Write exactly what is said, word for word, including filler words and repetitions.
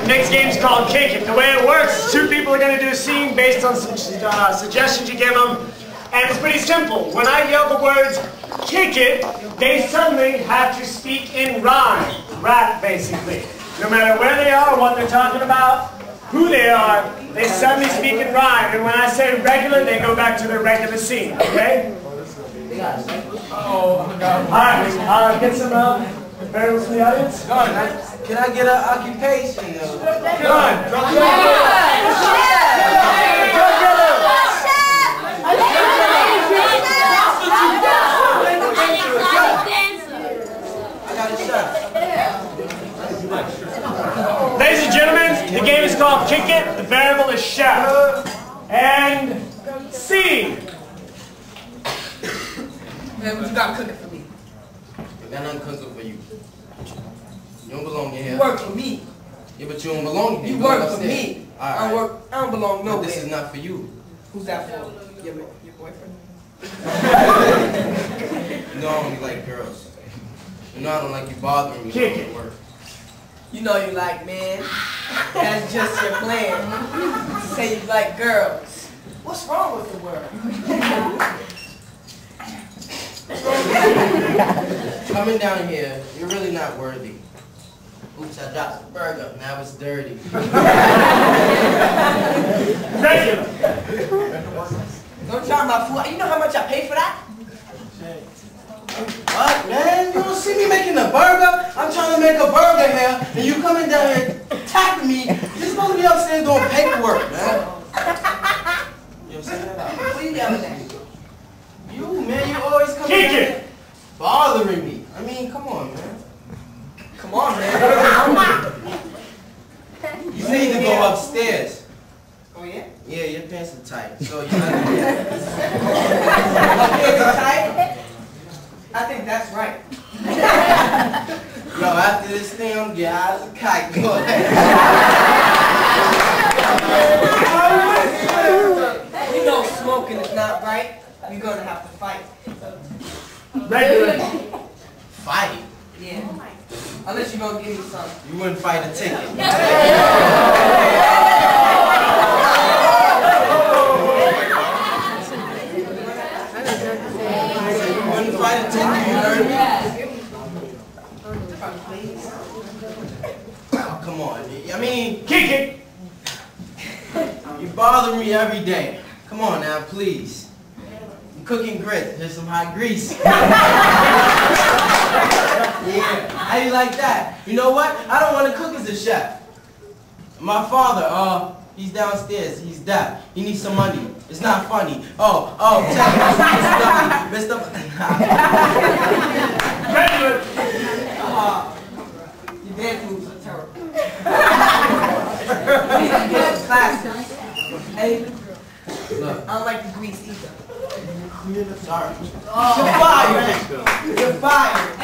Next game's called Kick It. The way it works is two people are going to do a scene based on some uh, suggestions you give them. And it's pretty simple. When I yell the words, kick it, they suddenly have to speak in rhyme. Rap, basically. No matter where they are, what they're talking about, who they are, they suddenly speak in rhyme. And when I say regular, they go back to their regular scene. Okay? Oh, alright, uh, get some uh, barrels from the audience. Go on, can I get an occupation? Go on, drop the Ladies and gentlemen, the game is called Kick It. The variable is chef. And scene. Man, what you got cooking for me? I got nothing cooking for you. You don't belong in here. You work for me. Yeah, but you don't belong here. You Go work for upstairs. me. All right. I don't work. I don't belong But nowhere. this is not for you. Who's that for? Your, your boyfriend? You know I only like girls. You know I don't like you bothering me Kick when it. I work. You know you like men. That's just your plan. To say you like girls. What's wrong with the world? Coming down here, you're really not worthy. Oops, I dropped the burger. Now it's dirty. Regular. Don't try my food. You know how much I pay for that? What, man? You don't see me making a burger? I'm trying to make a burger here, and you coming down here tapping me. You're supposed to be upstairs doing paperwork, man. You know what I'm saying? What are you yelling at? You, man, you always coming Kick down it. here bothering me. I mean, come on, man. Come on, man. You need to go upstairs. Oh, yeah? Yeah, your pants are tight, so you have to do that. My pants are tight? I think that's right. Yo, after this thing, I'm getting high as a kite. Go ahead. You know smoking is not right. You're going to have to fight. Regular. Fight? Yeah. Unless you're going to give me some. You wouldn't fight a ticket. You wouldn't fight a ticket, you heard me? Oh, come on. I mean, Kick it. you bother me every day. Come on now, please. I'm cooking grits. There's some hot grease. Yeah, how you like that? You know what? I don't want to cook as a chef. My father, uh, he's downstairs. He's deaf. He needs some money. It's not funny. Oh, oh, tell me, Mister Regular. Uh, your dance moves are terrible. You need to get some classes. Hey, Look, I don't like the grease either. sorry. You're fired. You're fired.